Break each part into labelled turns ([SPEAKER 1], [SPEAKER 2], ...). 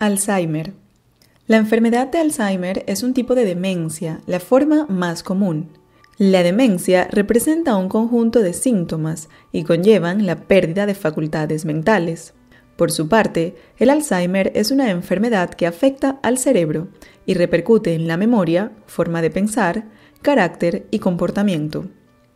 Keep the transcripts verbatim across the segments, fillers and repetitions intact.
[SPEAKER 1] Alzheimer. La enfermedad de Alzheimer es un tipo de demencia, la forma más común. La demencia representa un conjunto de síntomas y conllevan la pérdida de facultades mentales. Por su parte, el Alzheimer es una enfermedad que afecta al cerebro y repercute en la memoria, forma de pensar, carácter y comportamiento.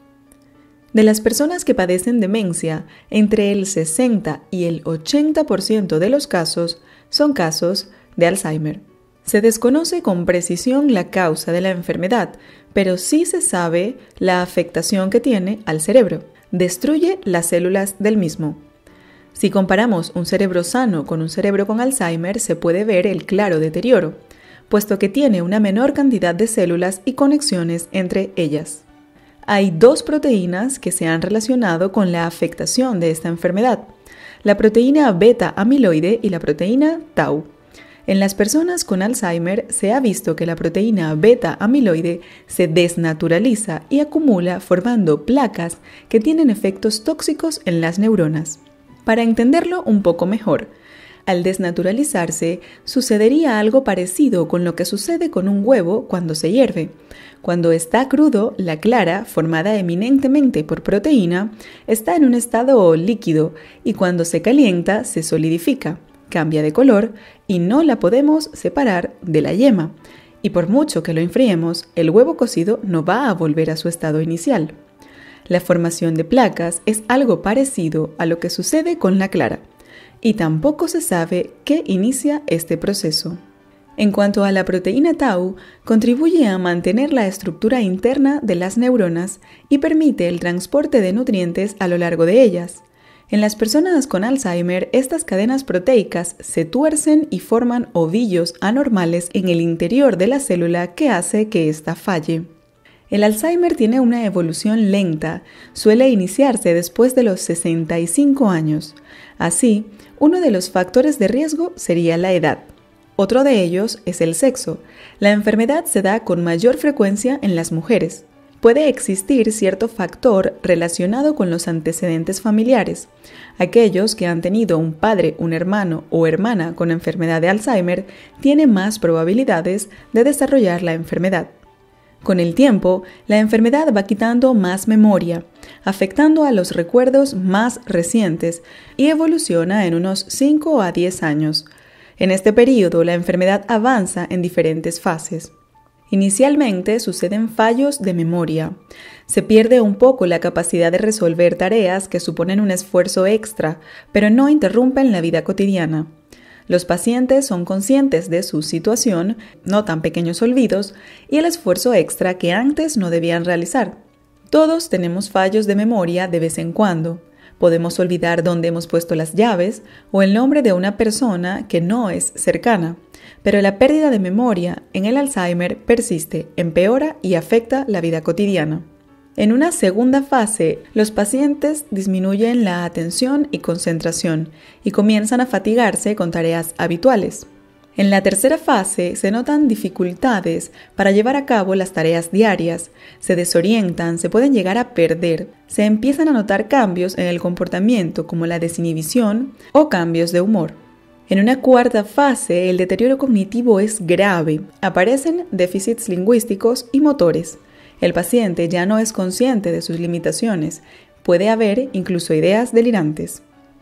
[SPEAKER 1] De las personas que padecen demencia, entre el sesenta y el ochenta por ciento de los casos son casos de Alzheimer. Se desconoce con precisión la causa de la enfermedad, pero sí se sabe la afectación que tiene al cerebro. Destruye las células del mismo. Si comparamos un cerebro sano con un cerebro con Alzheimer, se puede ver el claro deterioro, puesto que tiene una menor cantidad de células y conexiones entre ellas. Hay dos proteínas que se han relacionado con la afectación de esta enfermedad, la proteína beta amiloide y la proteína tau. En las personas con Alzheimer se ha visto que la proteína beta amiloide se desnaturaliza y acumula formando placas que tienen efectos tóxicos en las neuronas. Para entenderlo un poco mejor, al desnaturalizarse sucedería algo parecido con lo que sucede con un huevo cuando se hierve. Cuando está crudo, la clara, formada eminentemente por proteína, está en un estado líquido y cuando se calienta se solidifica, cambia de color y no la podemos separar de la yema. Y por mucho que lo enfriemos, el huevo cocido no va a volver a su estado inicial. La formación de placas es algo parecido a lo que sucede con la clara, y tampoco se sabe qué inicia este proceso. En cuanto a la proteína tau, contribuye a mantener la estructura interna de las neuronas y permite el transporte de nutrientes a lo largo de ellas. En las personas con Alzheimer, estas cadenas proteicas se tuercen y forman ovillos anormales en el interior de la célula que hace que ésta falle. El Alzheimer tiene una evolución lenta, suele iniciarse después de los sesenta y cinco años. Así, uno de los factores de riesgo sería la edad. Otro de ellos es el sexo. La enfermedad se da con mayor frecuencia en las mujeres. Puede existir cierto factor relacionado con los antecedentes familiares. Aquellos que han tenido un padre, un hermano o hermana con enfermedad de Alzheimer tienen más probabilidades de desarrollar la enfermedad. Con el tiempo, la enfermedad va quitando más memoria, afectando a los recuerdos más recientes y evoluciona en unos cinco a diez años. En este periodo, la enfermedad avanza en diferentes fases. Inicialmente suceden fallos de memoria. Se pierde un poco la capacidad de resolver tareas que suponen un esfuerzo extra, pero no interrumpen la vida cotidiana. Los pacientes son conscientes de su situación, notan pequeños olvidos y el esfuerzo extra que antes no debían realizar. Todos tenemos fallos de memoria de vez en cuando. Podemos olvidar dónde hemos puesto las llaves o el nombre de una persona que no es cercana, pero la pérdida de memoria en el Alzheimer persiste, empeora y afecta la vida cotidiana. En una segunda fase, los pacientes disminuyen la atención y concentración y comienzan a fatigarse con tareas habituales. En la tercera fase se notan dificultades para llevar a cabo las tareas diarias, se desorientan, se pueden llegar a perder, se empiezan a notar cambios en el comportamiento como la desinhibición o cambios de humor. En una cuarta fase, el deterioro cognitivo es grave, aparecen déficits lingüísticos y motores. El paciente ya no es consciente de sus limitaciones, puede haber incluso ideas delirantes.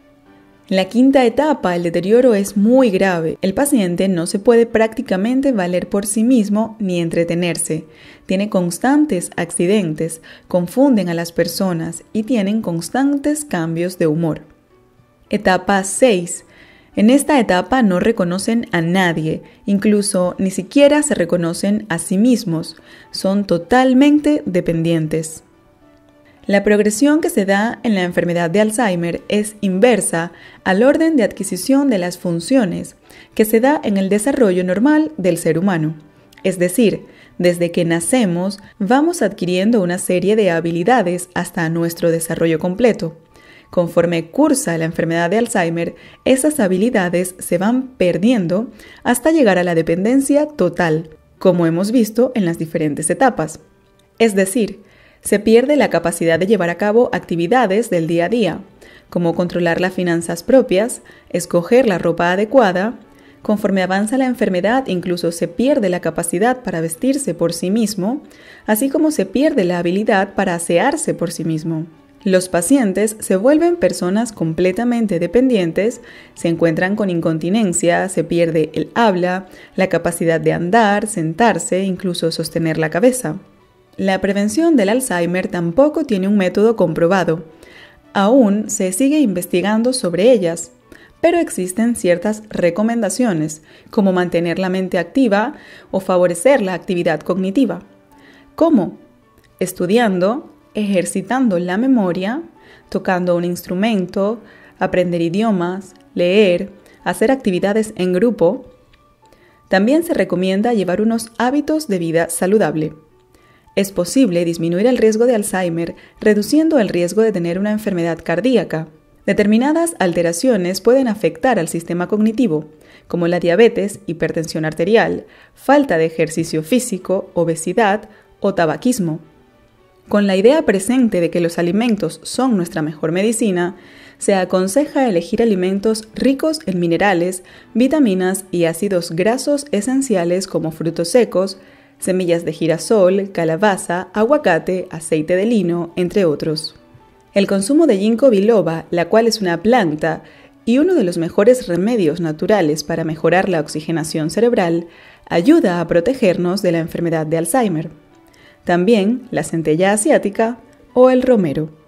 [SPEAKER 1] En la quinta etapa, el deterioro es muy grave. El paciente no se puede prácticamente valer por sí mismo ni entretenerse. Tiene constantes accidentes, confunden a las personas y tienen constantes cambios de humor. Etapa seis. En esta etapa no reconocen a nadie, incluso ni siquiera se reconocen a sí mismos. Son totalmente dependientes. La progresión que se da en la enfermedad de Alzheimer es inversa al orden de adquisición de las funciones que se da en el desarrollo normal del ser humano. Es decir, desde que nacemos vamos adquiriendo una serie de habilidades hasta nuestro desarrollo completo. Conforme cursa la enfermedad de Alzheimer, esas habilidades se van perdiendo hasta llegar a la dependencia total, como hemos visto en las diferentes etapas. Es decir, se pierde la capacidad de llevar a cabo actividades del día a día, como controlar las finanzas propias, escoger la ropa adecuada, Conforme avanza la enfermedad, incluso se pierde la capacidad para vestirse por sí mismo, así como se pierde la habilidad para asearse por sí mismo. Los pacientes se vuelven personas completamente dependientes, se encuentran con incontinencia, se pierde el habla, la capacidad de andar, sentarse, incluso sostener la cabeza. La prevención del Alzheimer tampoco tiene un método comprobado. Aún se sigue investigando sobre ellas, pero existen ciertas recomendaciones, como mantener la mente activa o favorecer la actividad cognitiva. ¿Cómo? Estudiando, ejercitando la memoria, tocando un instrumento, aprender idiomas, leer, hacer actividades en grupo. También se recomienda llevar unos hábitos de vida saludable. Es posible disminuir el riesgo de Alzheimer reduciendo el riesgo de tener una enfermedad cardíaca. Determinadas alteraciones pueden afectar al sistema cognitivo, como la diabetes, hipertensión arterial, falta de ejercicio físico, obesidad o tabaquismo. Con la idea presente de que los alimentos son nuestra mejor medicina, se aconseja elegir alimentos ricos en minerales, vitaminas y ácidos grasos esenciales como frutos secos, semillas de girasol, calabaza, aguacate, aceite de lino, entre otros. El consumo de ginkgo biloba, la cual es una planta y uno de los mejores remedios naturales para mejorar la oxigenación cerebral, ayuda a protegernos de la enfermedad de Alzheimer. También la centella asiática o el romero.